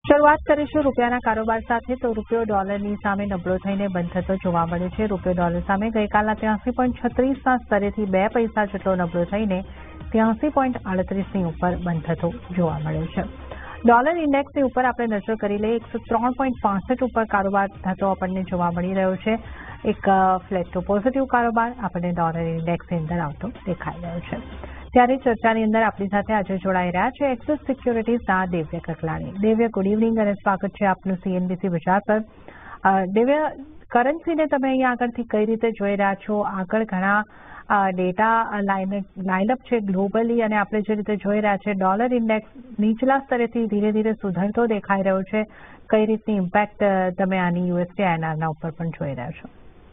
શરૂઆત કરીશું રૂપિયાના કારોબાર સાથે તો રૂપિયો ડોલરની સામે નબળો થઈને બંધ થતો જોવા મળ્યો છે। રૂપિયો ડોલર સામે ગઈકાલના 83.36ના સ્તરેથી 2 પૈસા જેટલો નબળો થઈને 83.38ની ઉપર બંધ થતો જોવા મળ્યો છે। ડોલર ઇન્ડેક્સની ઉપર આપણે નજર કરી લઈએ 103.65 ઉપર કારોબાર થતો આપણને જોવા મળી રહ્યો છે। એક ફ્લેટ ટુ પોઝિટિવ કારોબાર આપણને ડોલર ઇન્ડેક્સની અંદર આવતો દેખાઈ રહ્યો છે। ત્યારે ચર્ચાની અંદર આપણી સાથે આજે જોડાઈ રહ્યા છે એક્સિસ સિક્યોરિટીઝના દેવ્ય કકલાણી। દેવ્ય, ગુડ ઇવનિંગ અને સ્વાગત છે આપનું CNBC બજાર પર। દેવ્ય, કરન્સીને તમે અહીંયા આગળથી કઈ રીતે જોઈ રહ્યા છો? આગળ ઘણા ડેટા લાઇનઅપ છે ગ્લોબલી અને આપણે જે રીતે જોઈ રહ્યા છે ડોલર ઇન્ડેક્સ નીચલા સ્તરેથી ધીરે ધીરે સુધરતો દેખાઈ રહ્યો છે। કઈ રીતની ઇમ્પેક્ટ તમે આની USD INRના ઉપર પણ જોઈ રહ્યા છો?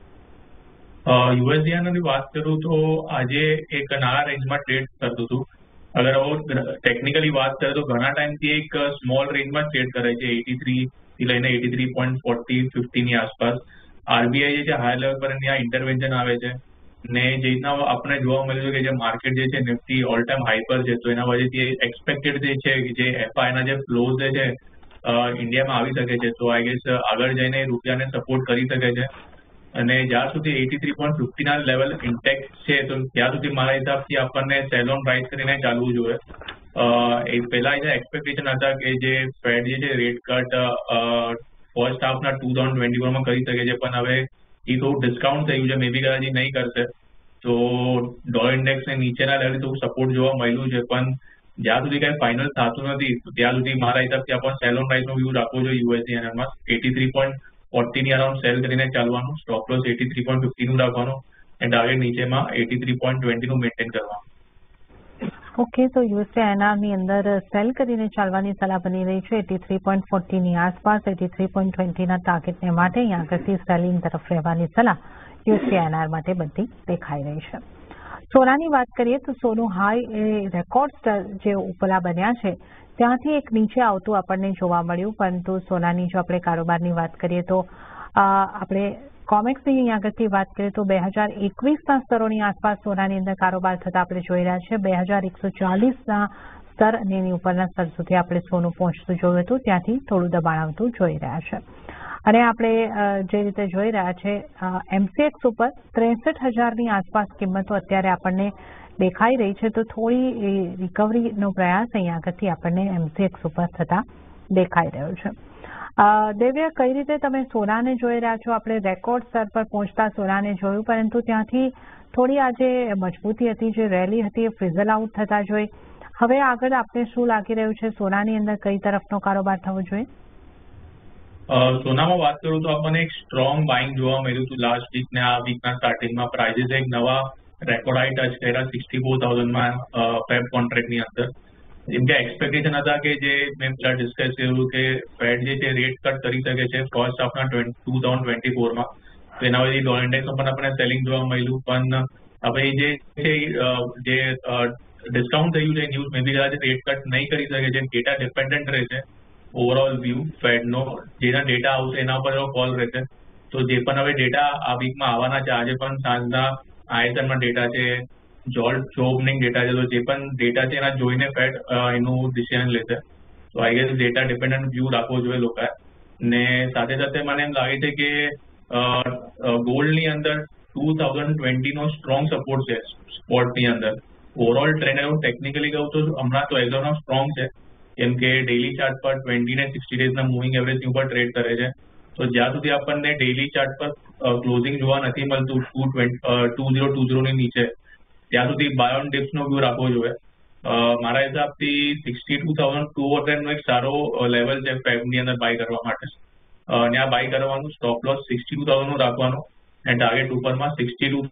USD INR ની વાત કરું તો આજે એક નાના રેન્જમાં ટ્રેડ કરતું હતું। અગર ટેકનિકલી વાત કરીએ તો ઘણા ટાઈમથી એક સ્મોલ રેન્જમાં ટ્રેડ કરે છે 83 થી લઈને 83.40-50 ની આસપાસ। RBI જે છે હાઈ લેવલ પર ત્યાં ઇન્ટરવેન્શન આવે છે ને જે રીતના આપણે જોવા મળ્યું છે કે જે માર્કેટ જે છે નિફ્ટી ઓલ ટાઈમ હાઈ પર છે, તો એના વજહથી એક્સપેક્ટેડ જે છે જે FI ના જે ફ્લોઝ જે છે ઇન્ડિયામાં આવી શકે છે, તો આઈ ગેસ આગળ જઈને રૂપિયાને સપોર્ટ કરી શકે છે। અને જ્યાં સુધી 83.50 ના લેવલ ઇન્ટેક્ટ છે તો ત્યાં સુધી મારા હિસાબથી આપણને સેલ ઓન રાઇઝ કરીને ચાલવું જોઈએ। એ પહેલા જે એક્સપેક્ટેશન હતા કે જે ફેડ જે છે રેટ કટ ફર્સ્ટ હાફના 2024માં કરી શકે છે, પણ હવે એ થોડું ડિસ્કાઉન્ટ થયું છે, મે બી કદાચ નહીં કરશે તો ડોલર ઇન્ડેક્સને નીચેના લેવલે થોડું સપોર્ટ જોવા મળ્યું છે, પણ જ્યાં સુધી કઈ ફાઇનલ થતું નથી ત્યાં સુધી મારા હિસાબથી આપણને સેલ ઓન રાઇઝનો વ્યૂ રાખવો જોઈએ USD INRમાં। 83.40 ની અરાઉન્ડ સેલ કરીને ચાલવાનું, સ્ટોપ લોસ 83.50 નું રાખવાનું અને ટાર્ગેટ નીચેમાં 83.20 નું મેન્ટેન કરવાનું। ઓકે, તો USD INRની અંદર સેલ કરીને ચાલવાની સલાહ બની રહી છે 83.40 ની આસપાસ। 83.20ના ટાર્ગેટને માટે અહીંયા આગળથી સેલિંગ તરફ રહેવાની સલાહ USD INR માટે બનતી દેખાઈ રહી છે। સોનાની વાત કરીએ તો સોનું હાઈ એ રેકોર્ડ જે ઉપલા બન્યા છે ત્યાંથી એક નીચે આવતું આપણને જોવા મળ્યું, પરંતુ સોનાની જો આપણે કારોબારની વાત કરીએ તો આપણે કોમેક્સની અહીંયા આગળથી વાત કરીએ તો 2021ના સ્તરોની આસપાસ સોનાની અંદર કારોબાર થતા આપણે જોઈ રહ્યા છે। 2140ના સ્તર અને એની ઉપરના સ્તર સુધી આપણે સોનું પહોંચતું જોયું હતું, ત્યાંથી થોડું દબાણ આવતું જોઈ રહ્યા છે। અને આપણે જે રીતે જોઈ રહ્યા છે MCX ઉપર 63,000ની આસપાસ કિંમતો અત્યારે આપણને દેખાઈ રહી છે, તો થોડી રિકવરીનો પ્રયાસ અહીંયા આગળથી આપણને MCX ઉપર થતા દેખાઈ રહ્યો છે। દેવ્ય, કઈ રીતે તમે સોનાને જોઈ રહ્યા છો? આપણે રેકોર્ડ સ્તર પર પહોંચતા સોનાને જોયું, પરંતુ ત્યાંથી થોડી આજે મજબૂતી હતી, જે રેલી હતી એ ફ્રીઝલ આઉટ થતા જોઈ। હવે આગળ આપને શું લાગી રહ્યું છે? સોનાની અંદર કઈ તરફનો કારોબાર થવો જોઈએ? સોનામાં વાત કરું તો આપણને એક સ્ટ્રોંગ બાઇંગ જોવા મળ્યું હતું લાસ્ટ વીક ને આ વીકના સ્ટાર્ટિંગમાં। પ્રાઇઝીસ એક નવા રેકોર્ડ હાઈ ટચ કર્યા 64,000માં ફેબ કોન્ટ્રાક્ટની અંદર। જેમ કે એક્સપેક્ટેશન હતા કે જે મેં પેલા ડિસ્કસ કર્યું કે ફેડ જે છે રેટ કટ કરી શકે છે ફર્સ્ટ હાફના 2024માં, તો એના વચ્ચે ડોલર ઇન્ડેક્સમાં પણ આપણને સેલિંગ જોવા મળ્યું, પણ હવે જે છે જે ડિસ્કાઉન્ટ થયું છે ન્યૂઝ મે બી કદાચ રેટ કટ નહીં કરી શકે છે। ડેટા ડિપેન્ડન્ટ રહેશે ઓવરઓલ વ્યૂ ફેડનો, જેના ડેટા આવશે એના ઉપર કોલ રહેશે। તો જે પણ હવે ડેટા આ વીકમાં આવવાના છે, આજે પણ સાંજના ISMના ડેટા છે, જો ઓપનિંગ ડેટા છે, તો જે પણ ડેટા છે એના જોઈને ફેડ એનું ડિસિઝન લેશે। તો I guess data dependent view રાખવો જોઈએ લોકોએ। ને સાથે સાથે મને એમ લાગે છે કે ગોલ્ડની અંદર 2020નો સ્ટ્રોંગ સપોર્ટ છે સ્પોટની અંદર। ઓવરઓલ ટ્રેન્ડ એવું ટેકનિકલી કહું તો હમણાં તો એઝ ઓફ સ્ટ્રોંગ છે, કેમ કે ડેઇલી ચાર્ટ પર 20 ને 60 ડેઝના મૂવિંગ એવરેજની ઉપર ટ્રેડ કરે છે। તો જ્યાં સુધી આપણને ડેઇલી ચાર્ટ પર ક્લોઝિંગ જોવા નથી મળતું 2020ની નીચે, ત્યાં સુધી બાય ઓન ડિપ્સનો વ્યૂ રાખવો જોઈએ। મારા હિસાબથી 62,200નો એક સારો લેવલ છે ફેબની અંદર બાય કરવા માટે, અને આ બાય કરવાનું, સ્ટોપ લોસ 62,000નું રાખવાનું અને ટાર્ગેટ ઉપરમાં 62।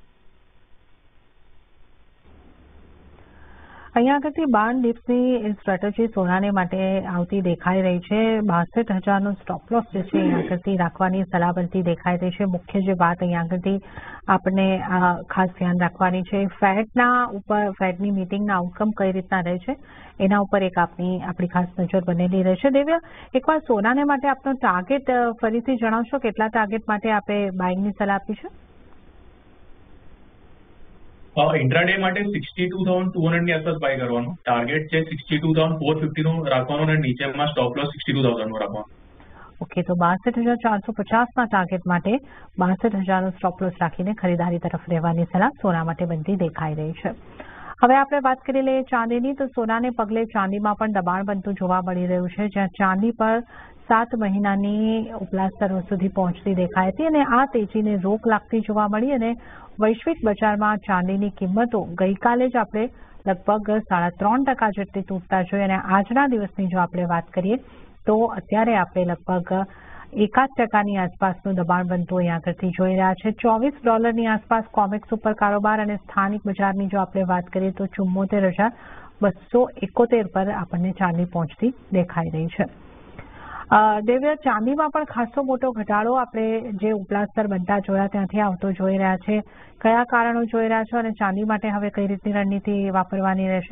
અહીંયા આગળથી 12 ડિપ્સની સ્ટ્રેટેજી સોનાને માટે આવતી દેખાઈ રહી છે। 62,000નો સ્ટોપ લોસ જે છે અહીંયા આગળથી રાખવાની સલાહ બનતી દેખાઈ રહી છે। મુખ્ય જે વાત અહીંયા આગળથી આપણને ખાસ ધ્યાન રાખવાની છે ફેડની મિટિંગના આઉટકમ કઈ રીતના રહે છે એના ઉપર એક આપણી ખાસ નજર બનેલી રહેશે। દેવ્ય, એકવાર સોનાને માટે આપનો ટાર્ગેટ ફરીથી જણાવશો? કેટલા ટાર્ગેટ માટે આપણે બાઇંગની સલાહ આપી છે? ઇન્ટ્રાડે માટે 62,200 ની આસપાસ બાય કરવાનું. ટાર્ગેટ છે 62,450 નું રાખવાનું અને નીચેમાં સ્ટોપ લોસ 62,000 નું રાખવાનું. ઓકે, તો 62,450 ના ટાર્ગેટ માટે 62,000 નો સ્ટોપ લોસ રાખીને ખરીદારી તરફ રહેવાની સલાહ સોના માટે બનતી દેખાઈ રહી છે. હવે આપણે વાત કરી લઈએ ચાંદીની. તો સોનાને પગલે ચાંદીમાં પણ દબાણ બનતું જોવા મળી રહ્યું છે, જ્યાં ચાંદી પર 7 મહિનાની ઉપલા સ્તરો સુધી પહોંચતી દેખાઈ હતી અને આ તેજીને રોક લાગતી જોવા મળી અને વૈશ્વિક બજારમાં ચાંદીની કિંમતો ગઈકાલે જ આપણે લગભગ 3.5% જેટલી તૂટતા જોઈ અને આજના દિવસની જો આપણે વાત કરીએ તો અત્યારે આપણે લગભગ 1% આસપાસનું દબાણ બનતું અહીં આગળથી જોઈ રહ્યા છે. $24 આસપાસ કોમેક્સ ઉપર કારોબાર અને સ્થાનિક બજારની જો આપણે વાત કરીએ તો 74,271 પર આપણને ચાંદી પહોંચતી દેખાઈ રહી છે. દેવ્ય, ચાંદીમાં પણ ખાસો મોટો ઘટાડો આપણે જે ઉપલા સ્તર બનતા જોયા ત્યાંથી આવતો જોઈ રહ્યા છે. કયા કારણો જોઈ રહ્યા છો અને ચાંદી માટે હવે કઈ રીતની રણનીતિ વાપરવાની રહેશે?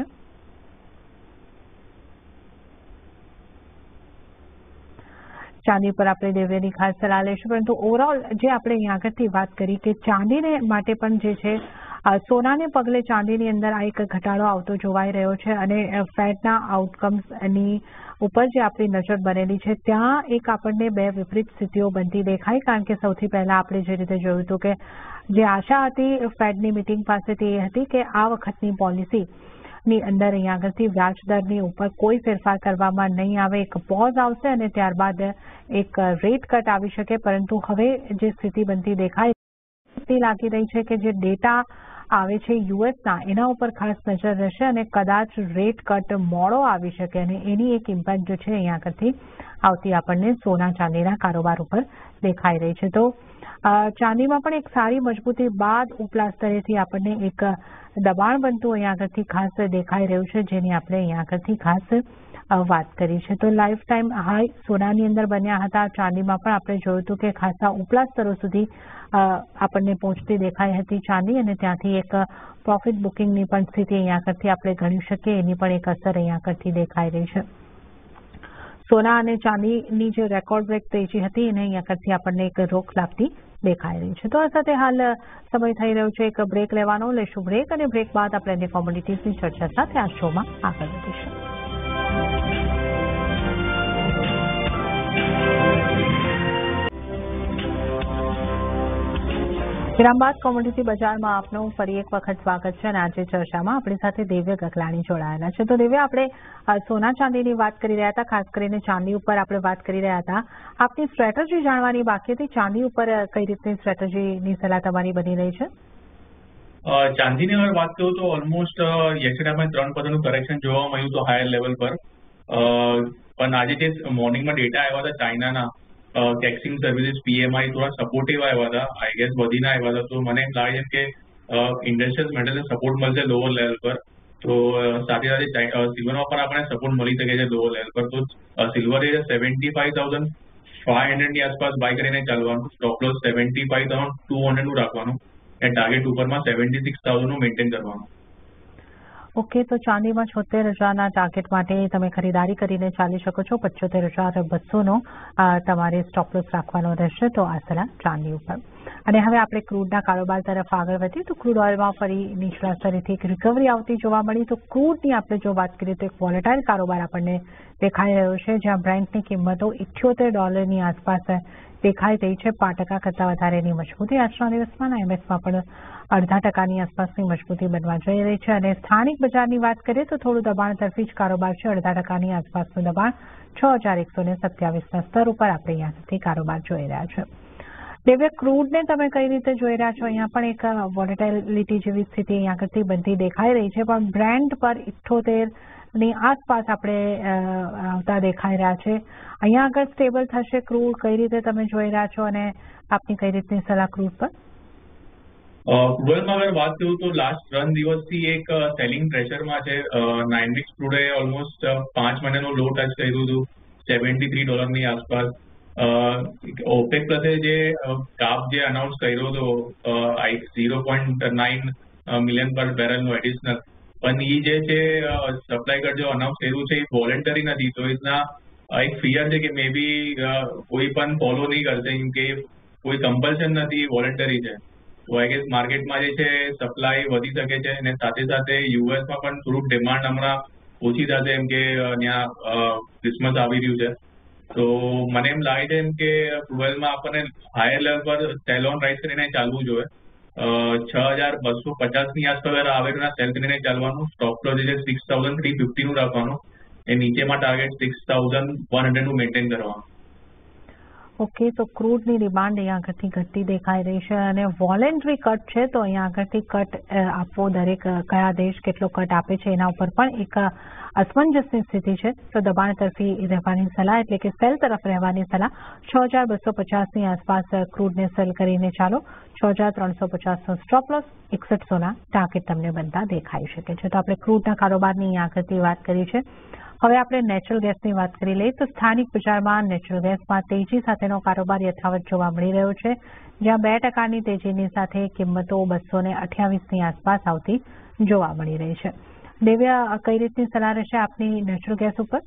ચાંદી પર આપણે દેવ્યની ખાસ સલાહ લઈશું, પરંતુ ઓવરઓલ જે આપણે અહીં આગળથી વાત કરી કે ચાંદીને માટે પણ જે છે સોનાને પગલે ચાંદીની અંદર આ એક ઘટાડો આવતો જોવાઈ રહ્યો છે અને ફેડના આઉટકમ્સની ઉપર જે આપણી નજર બનેલી છે ત્યાં એક આપણને બે વિપરીત સ્થિતિઓ બનતી દેખાય. કારણ કે સૌથી પહેલા આપણે જે રીતે જોયું હતું કે જે આશા હતી ફેડની મિટિંગ પાસેથી એ હતી કે આ વખતની પોલિસીની અંદર અહીં આગળથી વ્યાજદરની ઉપર કોઈ ફેરફાર કરવામાં નહીં આવે, એક પોઝ આવશે અને ત્યારબાદ એક રેટ કટ આવી શકે. પરંતુ હવે જે સ્થિતિ બનતી દેખાય લાગી રહી છે કે જે ડેટા આવે છે યુએસના એના ઉપર ખાસ નજર રહેશે અને કદાચ રેટ કટ મોડો આવી શકે અને એની એક ઇમ્પેક્ટ જો છે અહીંયા આગળથી આવતી આપણને સોના ચાંદીના કારોબાર ઉપર દેખાઈ રહી છે. તો ચાંદીમાં પણ એક સારી મજબૂતી બાદ ઉપલા સ્તરેથી આપણને એક દબાણ બનતું અહીંયા આગળથી ખાસ દેખાઈ રહ્યું છે, જેની આપણે અહીંયા આગળથી ખાસ વાત કરી છે. તો લાઈફ ટાઈમ હાઈ સોનાની અંદર બન્યા હતા, ચાંદીમાં પણ આપણે જોયું હતું કે ખાસા ઉપલા સ્તરો સુધી આપણને પહોંચતી દેખાઈ હતી ચાંદી અને ત્યાંથી એક પ્રોફિટ બુકિંગની પણ સ્થિતિ અહીંયા આગળથી આપણે ગણી શકીએ, એની પણ એક અસર અહીંયા આગળથી દેખાઈ રહી છે. સોના અને ચાંદીની જે રેકોર્ડ બ્રેક તેજી હતી એને અહીંયા આગળથી આપણને એક રોક લાગતી દેખાઈ રહી છે. તો આ સાથે હાલ સમય થઈ રહ્યો છે એક બ્રેક લેવાનો. લેશું બ્રેક અને બ્રેક બાદ આપણે કોમોડિટીઝની ચર્ચા સાથે આ શોમાં આગળ વધીશું. વિરામ બાદ કોમોડિટી બજારમાં આપનું ફરી એક વખત સ્વાગત છે અને આજે ચર્ચામાં આપણી સાથે દેવ્ય ગગલાણી જોડાયેલા છે. તો દેવ્ય, આપણે સોના ચાંદીની વાત કરી રહ્યા હતા, ખાસ કરીને ચાંદી ઉપર આપણે વાત કરી રહ્યા હતા. આપની સ્ટ્રેટેજી જાણવાની બાકી હતી. ચાંદી ઉપર કઈ રીતની સ્ટ્રેટેજીની સલાહ તમારી બની રહી છે? ચાંદીની અગર વાત કરું તો ઓલમોસ્ટ યસ્ટરડે 3% કરેક્શન જોવા મળ્યું હતું હાયર લેવલ પર. પણ આજે જે મોર્નિંગમાં ડેટા આવ્યા હતા ચાઇનાના ટેક્સિંગ સર્વિસીસ PMI થોડા સપોર્ટિવ આવ્યા હતા, આઈ ગેસ વધીને આવ્યા હતા. તો મને એમ લાગે છે કે ઇન્ડસ્ટ્રીયલ મેટલને સપોર્ટ મળશે લોઅર લેવલ પર. તો સાથે સાથે સિલ્વરમાં પણ આપણે સપોર્ટ મળી શકે છે લોઅર લેવલ પર. તો સિલ્વર એ 75,500 ની આસપાસ બાય કરીને ચાલવાનું, સ્ટોપ લોસ 75,200 નું રાખવાનું અને ટાર્ગેટ ઉપરમાં 76,000 નું મેન્ટેન કરવાનું. ઓકે, તો ચાંદીમાં 76,000ના ટાર્ગેટ માટે તમે ખરીદારી કરીને ચાલી શકો છો. 75,200નો તમારે સ્ટોપ લોસ રાખવાનો રહેશે. તો આ સલાહ ચાંદી ઉપર. અને હવે આપણે ક્રૂડના કારોબાર તરફ આગળ વધીએ તો ક્રૂડ ઓઇલમાં ફરી નીચલા સ્તરેથી એક રિકવરી આવતી જોવા મળી. તો ક્રૂડની આપણે જો વાત કરીએ તો એક વોલેટાઇલ કારોબાર આપણને દેખાઈ રહ્યો છે, જ્યાં બ્રેન્ટની કિંમતો $78 આસપાસ દેખાઈ રહી છે. 5% કરતાં વધારેની મજબૂતી આજના દિવસમાં. IMXમાં પણ 0.5% આસપાસની મજબૂતી બનવા જઈ રહી છે. અને સ્થાનિક બજારની વાત કરીએ તો થોડું દબાણ તરફી જ કારોબાર છે. 0.5% આસપાસનું દબાણ 6,127ના સ્તર ઉપર આપણે અહીંયાથી કારોબાર જોઈ રહ્યા છે. દેવ્ય, ક્રૂડને તમે કઈ રીતે જોઈ રહ્યા છો? અહીંયા પણ એક વોલેટાઇલિટી જેવી સ્થિતિ અહીંયા આગળથી બનતી દેખાઈ રહી છે, પણ બ્રેન્ટ પર 78ની આસપાસ આપણે આવતા દેખાઈ રહ્યા છે. અહીંયા આગળ સ્ટેબલ થશે ક્રૂડ? કઈ રીતે તમે જોઈ રહ્યા છો અને આપની કઈ રીતની સલાહ ક્રૂડ પર? ક્રૂડમાં અગર વાત કરું તો લાસ્ટ 3 દિવસથી એક સેલિંગ પ્રેશરમાં છે. 9 વીક્સ ક્રૂડે ઓલમોસ્ટ 5 મહિનાનો લો ટચ કર્યું હતું $73ની આસપાસ. ઓપેક પ્લસે જે કાપ જે અનાઉન્સ કર્યો હતો 0.9 મિલિયન પર બેરલનો એડિશનલ, પણ એ જે છે સપ્લાય કટ જો અનાઉન્સ કર્યું છે એ વોલેન્ટરી નથી. તો એના એક ફિયર છે કે મે બી કોઈ પણ ફોલો નહીં કરશે, કેમ કે કોઈ કમ્પલ્શન નથી, વોલેન્ટરી છે. તો આઈ ગેસ માર્કેટમાં જે છે સપ્લાય વધી શકે છે અને સાથે સાથે યુએસમાં પણ થોડુંક ડિમાન્ડ હમણાં ઓછી થશે એમ કે ત્યાં ક્રિસમસ આવી રહ્યું છે. તો મને એમ લાગે છે એમ કે 12માં આપણને હાયર લેવલ પર સેલ ઓન રાઇઝ કરીને ચાલવું જોઈએ. 6,250 ની આસપાસ આવેલું સેલ કરીને ચાલવાનું. સ્ટોપ લોસ જે છે 6,350 નું રાખવાનું. એ નીચેમાં ટાર્ગેટ 6,100 નું મેન્ટેન કરવાનું. ઓકે, તો ક્રૂડની ડિમાન્ડ અહીંયા આગળથી ઘટતી દેખાઈ રહી છે અને વોલેન્ટરી કટ છે, તો અહીંયા આગળથી કટ આપવો દરેક કયા દેશ કેટલો કટ આપે છે એના ઉપર પણ એક અસમંજસની સ્થિતિ છે. તો દબાણ તરફી રહેવાની સલાહ એટલે કે સેલ તરફ રહેવાની સલાહ. 6,250 ની આસપાસ ક્રૂડને સેલ કરીને ચાલો. 6,350નો સ્ટોપ લોસ, 6100ના ટાર્ગેટ તમને બનતા દેખાઈ શકે છે. તો આપણે ક્રૂડના કારોબારની અહીંયા આગળથી વાત કરી છે. હવે આપણે નેચરલ ગેસની વાત કરી લઈએ તો સ્થાનિક બજારમાં નેચરલ ગેસમાં તેજી સાથેનો કારોબાર યથાવત જોવા મળી રહ્યો છે, જ્યાં 2% તેજીની સાથે કિંમતો 228ની આસપાસ આવતી જોવા મળી રહી છે. દિવ્ય, કઈ રીતની સલાહ રહેશે આપની નેચરલ ગેસ ઉપર?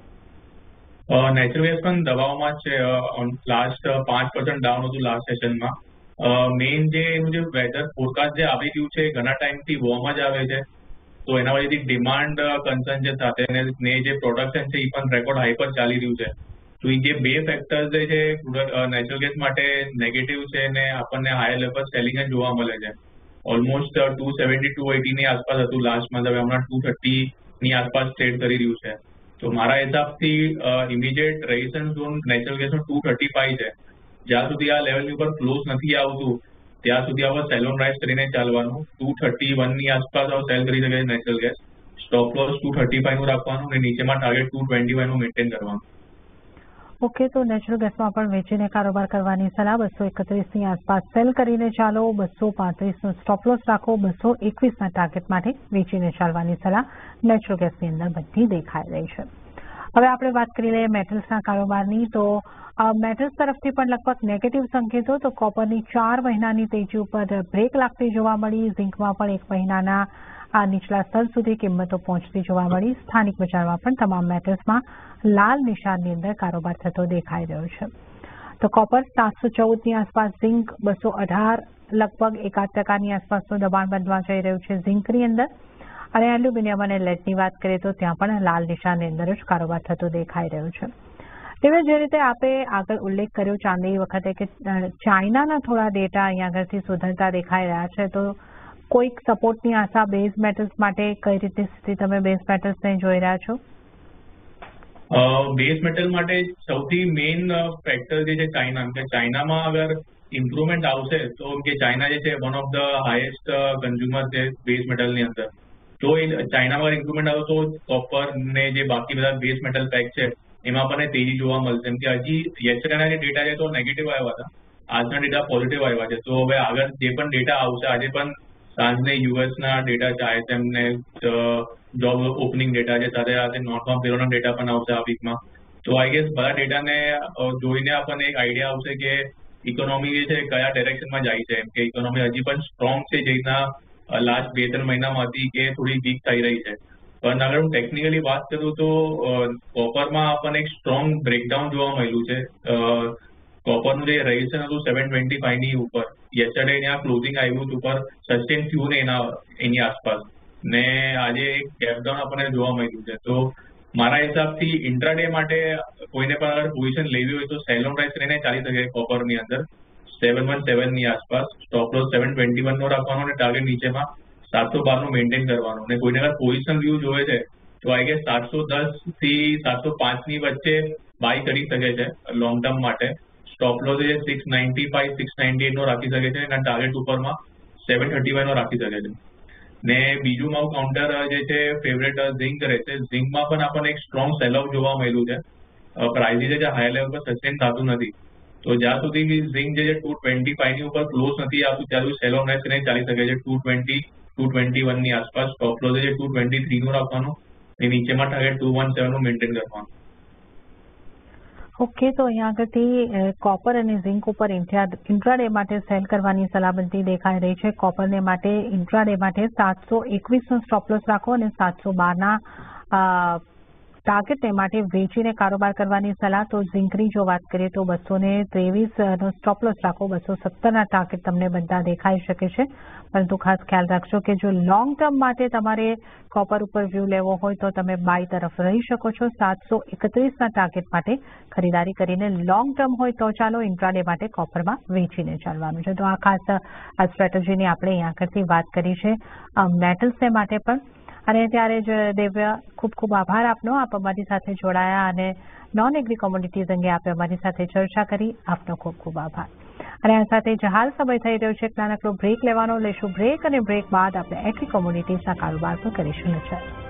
નેચરલ ગેસ પણ દબાવમાં જ છે. લાસ્ટ 5% ડાઉન હતું લાસ્ટ સેશનમાં. મેઇન જે એનું જે વેધર ફોરકાસ્ટ જે આવી રહ્યું છે ઘણા ટાઈમથી વોર્મ જ આવે છે. તો એના વચ્ચેથી ડિમાન્ડ કન્સર્ન છે સાથે ને જે પ્રોડક્શન છે એ પણ રેકોર્ડ હાઈ પર ચાલી રહ્યું છે. તો એ જે બે ફેક્ટર્સ જે છે નેચરલ ગેસ માટે નેગેટિવ છે ને આપણને હાયર લેવલ સેલિંગ જ જોવા મળે છે. ઓલમોસ્ટ 270-280 ની આસપાસ હતું લાસ્ટમાં, હવે હમણાં 230 ની આસપાસ ટ્રેડ કરી રહ્યું છે. તો મારા હિસાબથી ઇમિડિયેટ રેઝિસ્ટન્સ ઝોન નેચરલ ગેસનો 235 છે. જ્યાં સુધી આ લેવલની ઉપર ક્લોઝ નથી આવતું ત્યાં સુધી આપણે સેલ ઓન રાઇઝ કરીને ચાલવાનું. 231 ની આસપાસ સેલ કરી શકે છે નેચરલ ગેસ. સ્ટોપ લોસ 235 નું રાખવાનું અને નીચેમાં ટાર્ગેટ 225 નું મેન્ટેન કરવાનું. ઓકે, તો નેચરલ ગેસમાં પણ વેચીને કારોબાર કરવાની સલાહ. 231ની આસપાસ સેલ કરીને ચાલો. 235નો સ્ટોપ લોસ રાખો. 221ના ટાર્ગેટ માટે વેચીને ચાલવાની સલાહ નેચરલ ગેસની અંદર બધી દેખાઈ રહી છે. હવે આપણે વાત કરી લઈએ મેટલ્સના કારોબારની. તો મેટલ્સ તરફથી પણ લગભગ નેગેટિવ સંકેતો. તો કોપરની 4 મહિનાની તેજી ઉપર બ્રેક લાગતી જોવા મળી. ઝિંકમાં પણ 1 મહિનાના આ નીચલા સ્તર સુધી કિંમતો પહોંચતી જોવા મળી. સ્થાનિક બજારમાં પણ તમામ મેટલ્સમાં લાલ નિશાનની અંદર કારોબાર થતો દેખાઈ રહ્યો છે. તો કોપર 714ની આસપાસ, ઝિંક 218, લગભગ 1% આસપાસનું દબાણ બનવા જઈ રહ્યું છે ઝિંકની અંદર. અને એલ્યુમિનિયમ અને લેડની વાત કરીએ તો ત્યાં પણ લાલ નિશાનની અંદર જ કારોબાર થતો દેખાઈ રહ્યો છે. તેવી જે રીતે આપે આગળ ઉલ્લેખ કર્યો ચાંદી વખતે કે ચાઇનાના થોડા ડેટા અહીંયા આગળથી સુધરતા દેખાઈ રહ્યા છે, તો કોઈક સપોર્ટની આશા બેઝ મેટલ્સ માટે કઈ રીતે સ્થિતિ તમે બેઝ મેટલ્સને જોઈ રહ્યા છો? બેઝ મેટલ માટે સૌથી મેઇન ફેક્ટર જે છે ચાઇના. કે ચાઇનામાં અગર ઇમ્પ્રુવમેન્ટ આવશે તો કે ચાઇના જે છે one of the highest consumer છે બેઝ મેટલની અંદર. તો એ ચાઇનામાં ઇમ્પ્રુવમેન્ટ આવે તો કોપર ને જે બાકી બધા બેઝ મેટલ પેક છે એમાં પણ તેજી જોવા મળશે. એમ કે હજી યસ્ટરડેના જે ડેટા છે તો નેગેટિવ આવ્યા હતા, આજના ડેટા પોઝિટિવ આવ્યા છે. તો હવે આગળ જે પણ ડેટા આવશે, આજે પણ સાંજને યુએસના ડેટા છે, આઈએસએમ ને જોબ ઓપનિંગ ડેટા છે, સાથે સાથે નોર્થમાં પેરોના ડેટા પણ આવશે આ વીકમાં. તો આઈ ગેસ બધા ડેટાને જોઈને આપણને એક આઈડિયા આવશે કે ઇકોનોમી જે છે કયા ડાયરેક્શનમાં જાય છે. એમ કે ઇકોનોમી હજી પણ સ્ટ્રોંગ છે જે રીતના લાસ્ટ 2-3 મહિનામાં હતી કે થોડી વીક થઈ રહી છે. પણ અગર હું ટેકનિકલી વાત કરું તો કોપરમાં આપણને એક સ્ટ્રોંગ બ્રેકડાઉન જોવા મળ્યું છે. કોપરનું જે રેઝિસ્ટન્સ હતું 725 ની ઉપર, યસ્ટરડે ત્યાં ક્લોઝિંગ આવ્યું હતું ઉપર સસ્ટેન થયું ને એની આસપાસ, ને આજે એક ગેપડાઉન આપણને જોવા મળ્યું છે. તો મારા હિસાબથી ઇન્ટ્રાડે માટે કોઈને પણ અગર પોઝિશન લેવી હોય તો સેલ ઓન રાઇઝ કરીને ચાલી શકે કોપરની અંદર 717 ની આસપાસ. સ્ટોપ લોસ 721 નો રાખવાનો અને ટાર્ગેટ નીચેમાં 712 નું મેન્ટેન કરવાનું. અને કોઈને અગર પોઝિશન વ્યૂ જોવે છે તો આઈ ગેસ 710 થી 705 ની વચ્ચે બાય કરી શકે છે લોંગ ટર્મ માટે. સ્ટોપ લોસ જે 695-698 નો રાખી શકે છે અને ટાર્ગેટ ઉપરમાં 735 નો રાખી શકે છે. ને બીજું મારું કાઉન્ટર જે છે ફેવરેટ ઝિંક રહેશે. ઝિંકમાં પણ આપણને એક સ્ટ્રોંગ સેલ ઓફ જોવા મળ્યું છે. પ્રાઇઝિસ જે હાઈ લેવલ પર સસ્ટેન થતું નથી. તો જ્યાં સુધી ઝિંક જે 225 ની ઉપર ક્લોઝ નથી આવતું ત્યાં સુધી સેલ ઓન રાઇઝ કરીને ચાલી શકે છે 220-221 ની આસપાસ. સ્ટોપ લોસ જે 223 નું રાખવાનું અને નીચેમાં ટાર્ગેટ 217 નું મેન્ટેન કરવાનું. ઓકે, તો અહીંયા આગળથી કોપર અને ઝિંક ઉપર ઇન્ટ્રાડે માટે સેલ કરવાની સલાહ બનતી દેખાઈ રહી છે. કોપરને માટે ઇન્ટ્રાડે માટે 721નો સ્ટોપ લોસ રાખો અને 712ના ટાર્ગેટને માટે વેચીને કારોબાર કરવાની સલાહ. તો ઝીંકની જો વાત કરીએ તો 223નો સ્ટોપ લોસ રાખો. 217ના ટાર્ગેટ તમને બધા દેખાઈ શકે છે, પરંતુ ખાસ ખ્યાલ રાખજો કે જો લોંગ ટર્મ માટે તમારે કોપર ઉપર વ્યૂ લેવો હોય તો તમે બાય તરફ રહી શકો છો. 731ના ટાર્ગેટ માટે ખરીદારી કરીને લોંગ ટર્મ હોય તો ચાલો, ઇન્ટ્રાડે માટે કોપરમાં વેચીને ચાલવાનું છે. તો આ ખાસ આ સ્ટ્રેટેજીની આપણે અહીં આગળથી વાત કરી છે મેટલ્સને માટે પણ. અને ત્યારે જ દેવ્ય, ખૂબ ખૂબ આભાર આપનો. આપ અમારી સાથે જોડાયા અને નોન એગ્રી કોમોડિટીઝ અંગે આપે અમારી સાથે ચર્ચા કરી. આપનો ખૂબ ખૂબ આભાર. અને આ સાથે જ હાલ સમય થઈ રહ્યો છે એક નાનકડો બ્રેક લેવાનો. લેશું બ્રેક, અને બ્રેક બાદ આપણે એગ્રી કોમોડિટીઝના કારોબાર પર કરીશું નજર.